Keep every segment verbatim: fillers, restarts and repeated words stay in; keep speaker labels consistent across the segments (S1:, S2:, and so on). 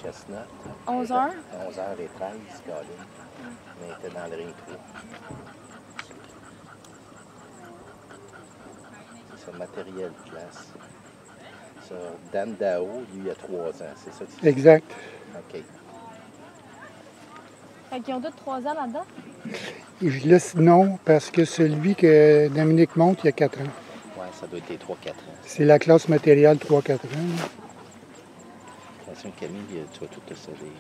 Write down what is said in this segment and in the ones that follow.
S1: Chestnut.
S2: onze heures?
S1: onze heures treize, Colin. On était dans le ring trois. C'est ça, matériel de classe. Ça, Dan Dao, lui, il a trois ans, c'est ça? Que
S3: exact.
S1: OK.
S2: Fait qu'ils ont tous trois ans là-dedans?
S3: Là, non, parce que celui que Dominique monte, il y a quatre ans.
S1: Oui, ça doit être trois quatre ans.
S3: C'est la classe matérielle trois quatre ans.
S1: Attention, Camille, tu vas tout te servir.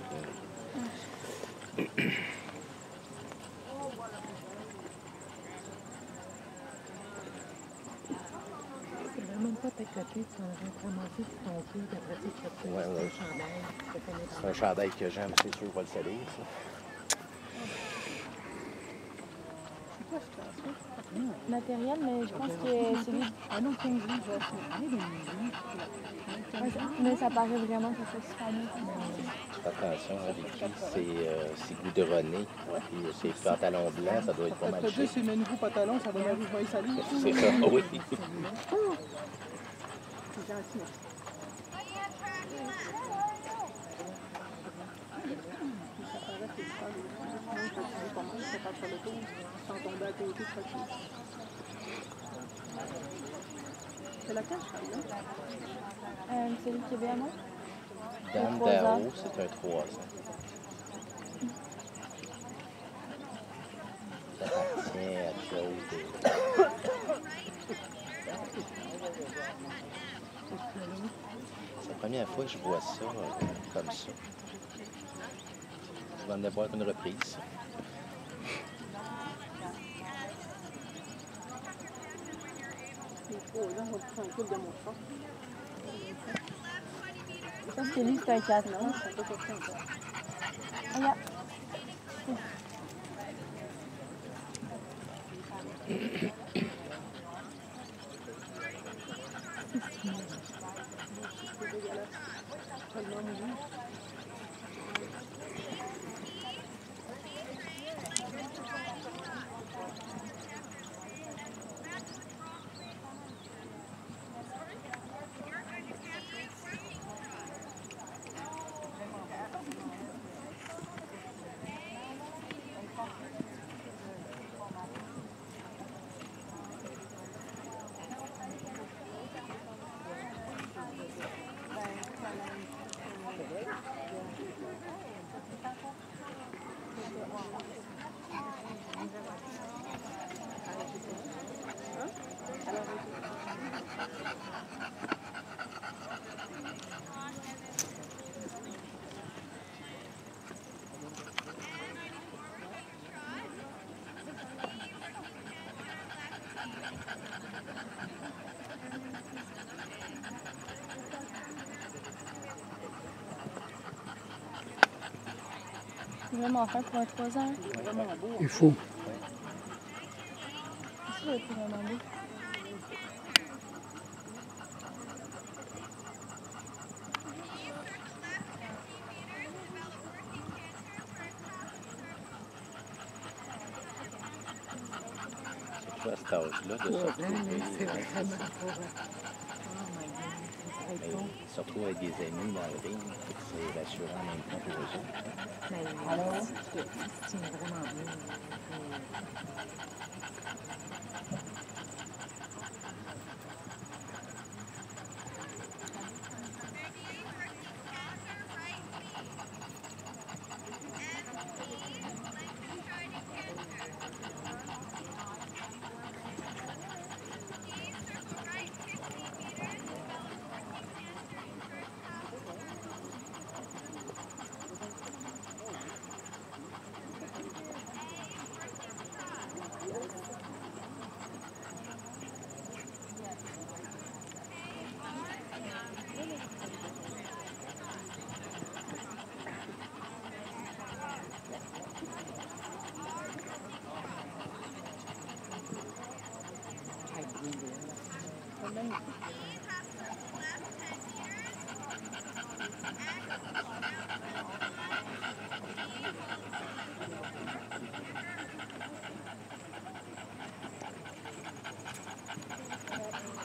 S4: Même pas t'accoter, tu t'en vas ramasser sur ton pied, puis après tu te fais
S1: Ouais, ouais.
S4: un chandail. tu te fais mettre
S1: C'est un chandail que j'aime, c'est sûr, je vais le salir, ça.
S2: Matériel, mais je pense que celui...
S4: Ah non, quinze jours, je vais aller dans les
S2: Ouais, ça- mais ça paraît vraiment que c'est super bien.
S1: Attention, hein, les filles, c'est euh, c'est goudronné. Puis ces pantalons blancs, ça doit être pas mal
S5: Après,
S1: chic.
S5: c'est mes nouveaux pantalons, ça va m'arriver, je vais y salir.
S1: C'est ça, oui.
S5: C'est gentil, merci. Ça paraît que c'est super, les gens, quand tu dis pas mal, ça passe sur le tour, sans tomber à côté de quelque chose. C'est laquelle, celle-là?
S2: Euh, celui qui est bien, non?
S1: Dan
S2: trois ans.
S1: Dao, c'est un trois ans. Ça appartient à Claude. C'est la première fois que je vois ça euh, comme ça. Je vais en avoir une reprise.
S5: Les trois ans, on va prendre un coup de mon chat.
S2: Je pense que lui, c'est un quatre ans.
S5: Non, c'est pas pour ça encore.
S2: Regarde.
S5: C'est dégueulasse. Tellement mouillé.
S2: C'est vraiment fin pour un trois ans.
S5: C'est vraiment beau.
S3: Il faut.
S2: Ça doit être vraiment beau.
S1: Surtout à cet âge-là, de se
S4: trois ans,
S1: retrouver.
S4: là, c'est
S1: euh,
S4: vraiment pas... Oh my God, c'est très
S1: mais
S4: con.
S1: se retrouver avec des amis dans le ring, c'est rassurant en même temps pour eux autres.
S4: Mais
S5: Alors?
S4: tu te tiens vraiment bien.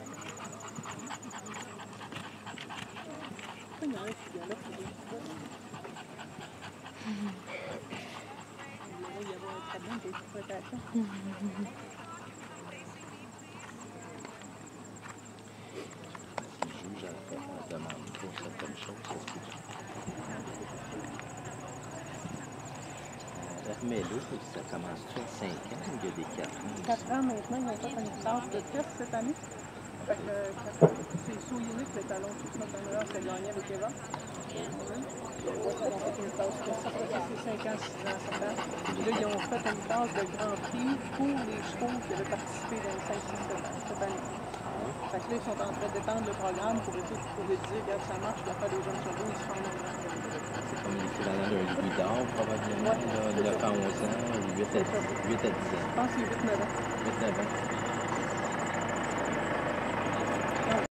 S5: Il y en a qui viennent là, ça.
S1: Si le juge en fait, on demande pour certaines choses, ça se peut. Euh, Remets-le, ça commence-tu à cinq ans ou il y a des quatre ans?
S5: quatre ans maintenant, ils ont fait une classe de test cette année. Fait que euh, quatre ans, c'est sous unique le talon tout notre honneur, c'est gagné avec Eva. Ouais, ils ont fait une classe de test. Ça fait cinq ans, six ans, sept ans. Puis là, ils ont fait une classe de Grand Prix pour les chevaux qui avaient participé dans les cinq six sept ans cette année. Fait que là, ils sont en train d'étendre le programme pour essayer de trouver dire, regarde, ça marche, il n'y a pas des jeunes chevaux, ils se font
S1: C'est comme l'équivalent d'un louis d'or, probablement, là, neuf à onze ans, huit à dix ans.
S5: Je pense que c'est huit neuf ans.
S1: huit neuf ans.